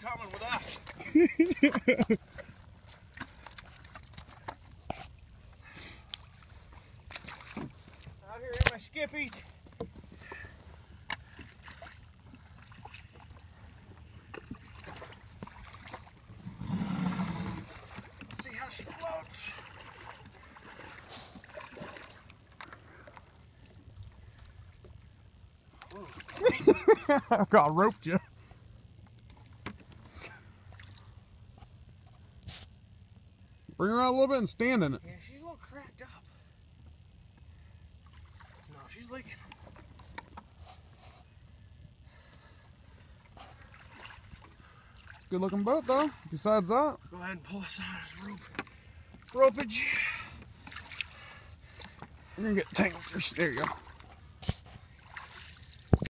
coming with us. Out here in my skippies. See how she floats. I roped you. Bring her out a little bit and stand in it. Yeah, she's a little cracked up. No, she's leaking. Good looking boat though, besides that. Go ahead and pull us out of this rope. Ropage. You're gonna get tangled. There you go.